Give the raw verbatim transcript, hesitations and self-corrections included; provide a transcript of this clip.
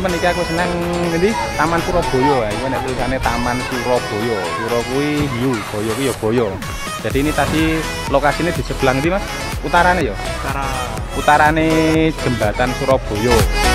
teman-teman iki aku seneng ngendi Taman Surabaya. Iki nek tulisane Taman Surabaya. Suro kuwi hiu, boyo kuwi ya boyo. Jadi ini tadi lokasinya di sebelah ngendi Mas? Utarane ya? Utara. Utarane jembatan Surabaya.